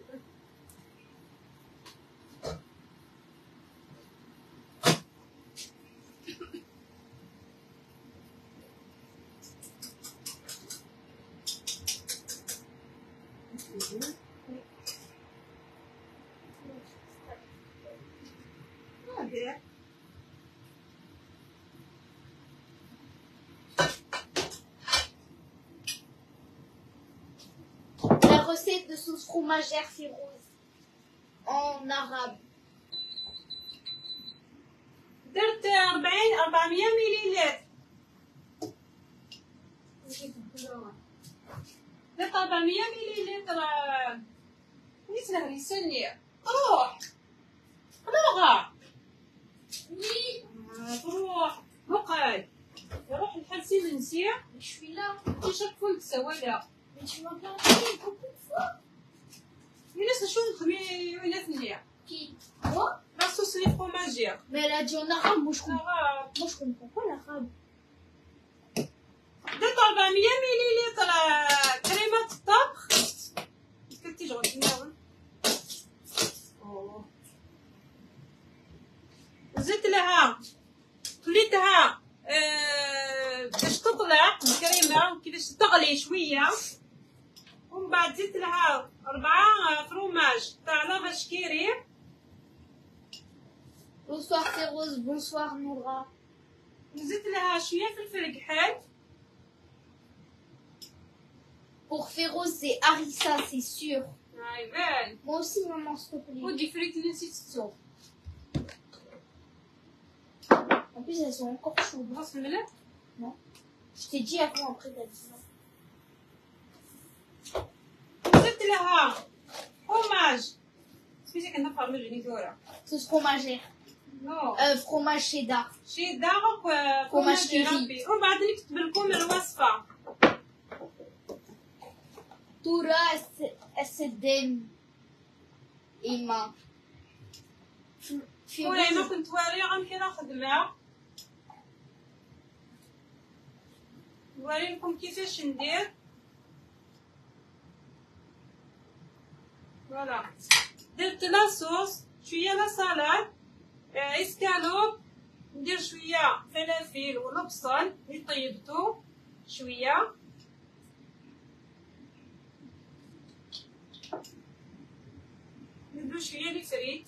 La recette de sauce fromagère Férouz en arabe. درت 400 مليلتر درت 400 مليلتر نسله لسني روح روغا روح بقعد روح الحبسي من نسيع Je suis là. شاك فول تسوالا Mais tu m'as bien dit beaucoup de fois. ينس شو نخمي وين ثنيا Qui? Moi? لا صوص لي فروماجير Mais elle a dit en arabe. Moi je comprends. راه Moi je comprends pas l'arabe. درت 400 مليلتر كريمة الطبخ كنتي جغد ناول زدت لها خليتها باش تطلع الكريمة وكيفاش تغلي شوية ومن بعد زدت لها 4 فروماج تاع لا فاش كيري Bonsoir Férouz, bonsoir Noura. نزيد لها شويه فلفل كحل. Pour Féroce, c'est harissa, c'est sûr. يبان. Moi aussi, maman, s'il te plaît. ودي فريت نسيتو. En plus, elles sont encore chaudes. بغاص الملح. Non. Je t'ai dit avant, après, t'as dit non. نزيد لها fromage. سميتها كنا فرماج نيكورا. Sauce fromagère. نو. Fromage cheddar. شيدار fromage كيري. وبعد نكتب لكم الوصفه. Toura SDM إما. وانا كنت واري غنمشي خدمه. نوريلكم كيفاش ندير. فوالا درت لاصوص شويه لا سالاد اسكالوب. ندير شويه فلافل والبصل اللي طيبتو شويه. ندير شويه لي فريت.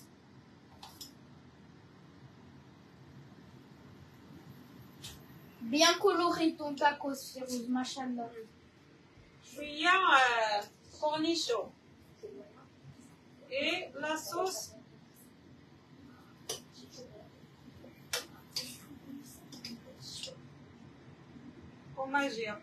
Bien coloré ton tacos, Féroce, machallah. شويه cornichon et la sauce fromagère.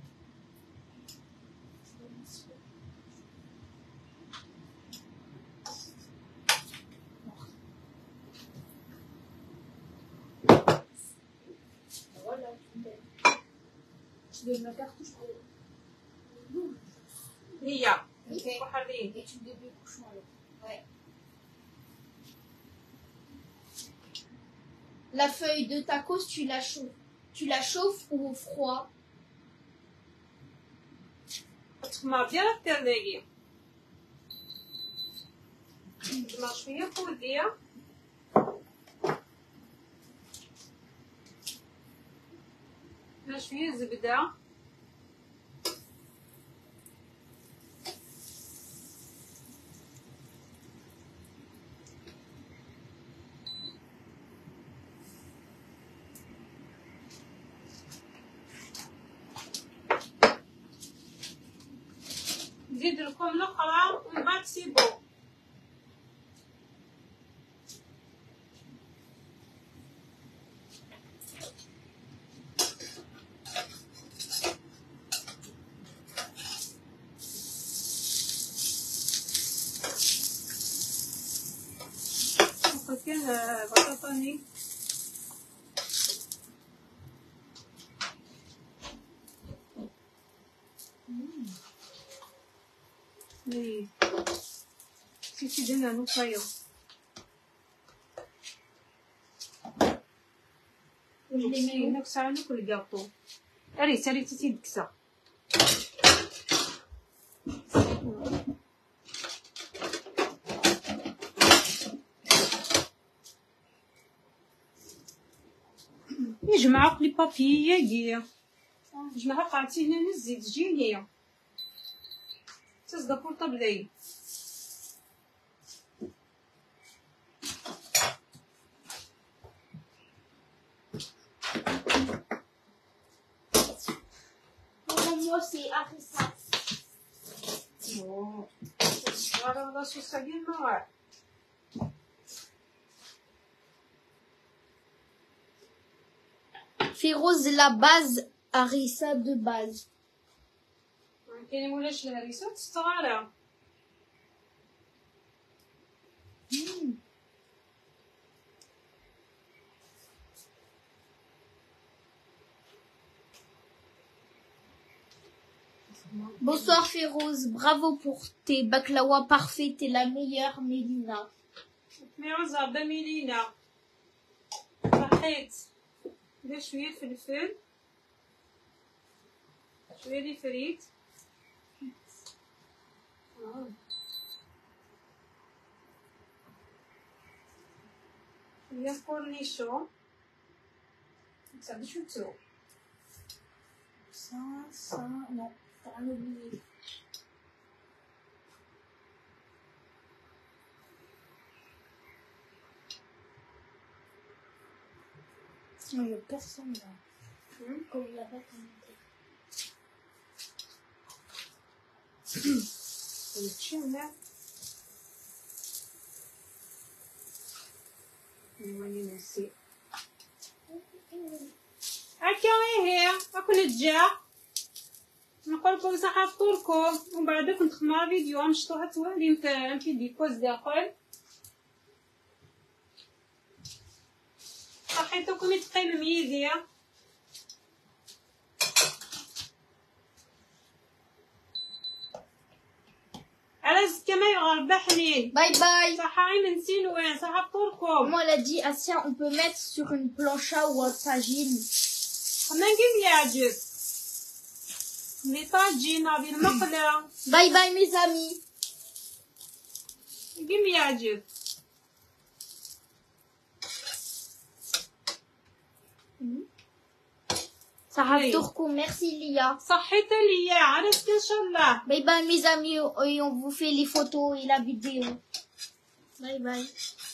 Voilà, tu donnes la cartouche pour... هي Ok. وحرين. Et tu donnes le bouchon alors. Ouais. La feuille de tacos, tu la chauffes ou au froid? تخمر ديال التلاجة. نجمع شويه فوديه. شويه زبده. نزيد لكم الاخرى ومن بعد سيبو. كان بطاطاني. Oui. Si tu donnes un autre paillon. نكسر عنك الجاطو. أري تتكسر. يجمع لي بابي ياكي. جمع قاعدتي هنا نزيد جيني. تصدق بورطابلي. Moi, c'est harissa. Oh. Voilà la sauce à guimard. Féroce, la base harissa de base. كاين مولاش الهريسة الصغيرة. Bonsoir Féroce, bravo pour tes baklawa parfaits, t'es la meilleure Mélina. ميوزع بميلينا. صحيت. ندير شوية فلفل. شوية لي فريت. شوية كورنيشون. تصدق شو تسوي؟ Ça, non, t'as oublié. Il n'y a personne là. Comme il n'y a pas commenté. التشين لا نسي هكا هي راكم نتجا نقول لكم صحه فطوركم ومن بعد نخدم فيديو نشطوها توالي في دي بوز داخل صحيتكم يتقيم ميديا على كما يغرب حنين باي باي. صحاي من سين وين صحه فطوركم Moi, elle a dit, Assia, on peut mettre sur une plancha ou un tagine. خلينا نجيب يعجب لي طاجينا بالمقله Bye bye, mes amis. نجيب يعجب Ça merci Lia. صحيت ليا عرفت ان شاء الله. Bye bye mes amis et on vous fait les photos et la vidéo. Bye bye.